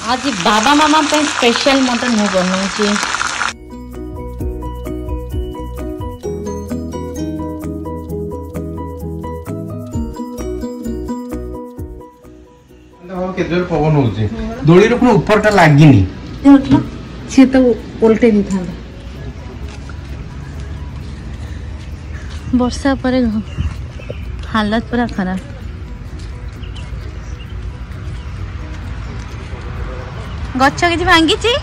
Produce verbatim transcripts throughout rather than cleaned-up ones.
आज बाबा मामा पे special mutton मु बनाऊँ। केजोर पवन होउची दोली रो ऊपर टा लागिनी से तो उल्टे नहीं था। वर्षा पर हालत पूरा खराब। गच्छ किछि भांगी छि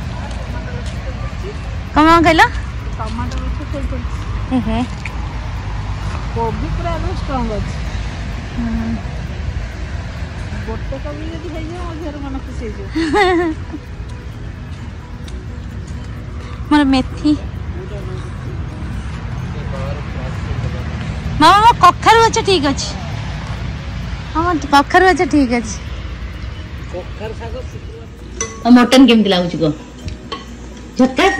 कमा कहला टमाटो गच्छ कोइ हे हे कोबी पूरा स्ट्रांग अछि गोटे कभी यदि है जे घर मन खुशी जे मोर मेथी मामा कखरू अच्छा ठीक अछि हां कखरू अच्छा ठीक अछि कखर साग मटन केमती लागुची को झटका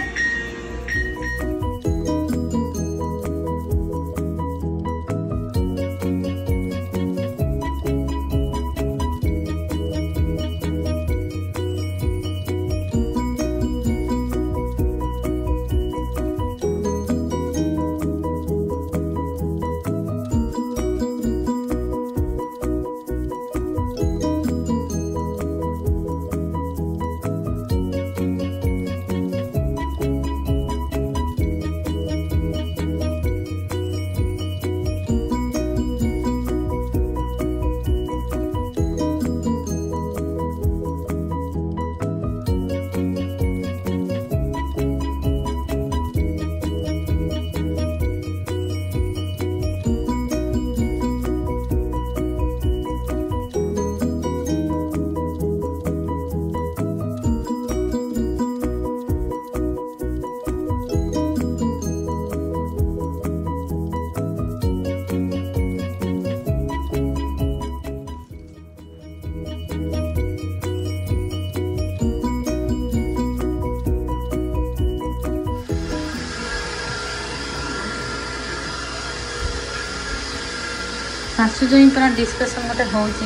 सासु जो पूरा डिस्कशन मते होची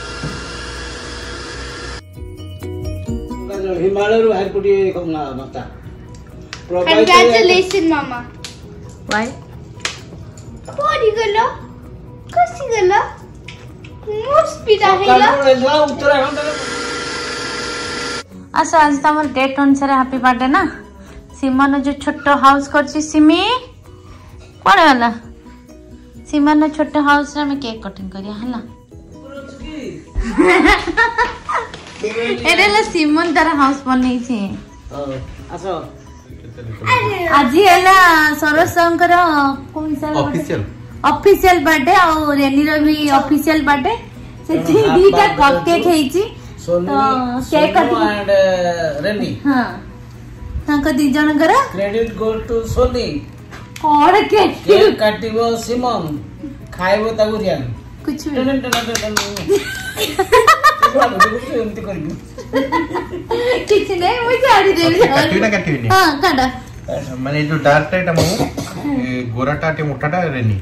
हिमालय रो बाहर कोटी कमना मता कंग्रेचुलेशन मामा व्हाई कोडी गलो कसी गलो हॉस्पिटल हेला उत्तराखंड आसा आज तमर डेट अनुसार हैप्पी बर्थडे ना सीमा जो छोटो हाउस करची सिमी कोन वाला सीमा न छोटे हाउस रे में केक कटिंग करिया हला एरे ला सीमन तारा हाउस बनै छी आसो आज हला सरस शंकर कोन सा ऑफिशियल ऑफिशियल बर्थडे और रेनी रो भी ऑफिशियल बर्थडे से दीटा कप केक हेची तो केक कटिंग एंड रेनी हां तांको दी जन कर क्रेडिट गो टू सोनी और केक केक काटिबो सिमन खाइबो तागु रियान कुछ भी एमती करबी किछ नै मु जाडी देबी काटिबी ना काटिबी नहीं हां काटा माने जो डार्क टाइट मो गोराटा टे मोटाटा रेनी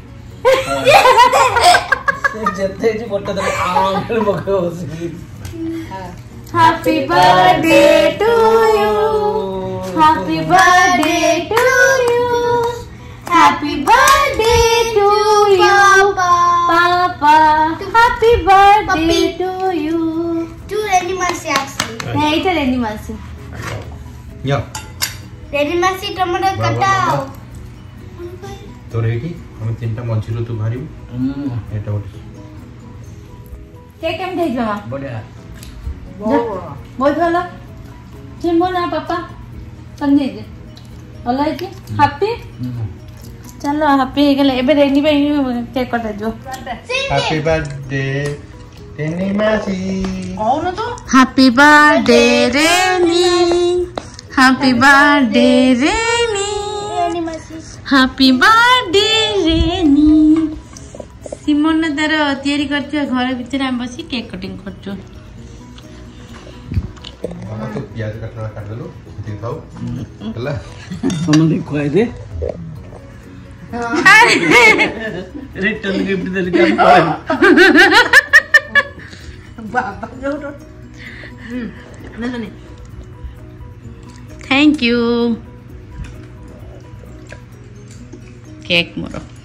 जते जी मोटा दे आंगल मगे होसी happy birthday to you happy birthday to you happy birthday to you पापा happy birthday to you to Reni मासी एक्चुअली नहीं तो रेनी मासी या रेनी मासी टमाटर कटाओ तो रेडी हम तीनटा मंचुरो तू भारी हम एटा ओटी केक केम देख मामा बढ़िया बहुत भलो चिमो ना पापा समझे जे भलो है कि हैप्पी चलो हैप्पी हो गले एबे रेनी पे केक कटा जो हैप्पी बर्थडे रेनी मासी कौन तो happy birthday Reni happy birthday Reni Reni मासी हैप्पी बर्थडे रेनी सिमन तार तैयारी करछ घर भीतर हम बसी केक कटिंग करछ मामा तो प्याज कटरा काट देलो दे खाओ हला हम दे खोए दे रिटर्न गिफ्ट दे के बाबा जो थैंक यू केक मोर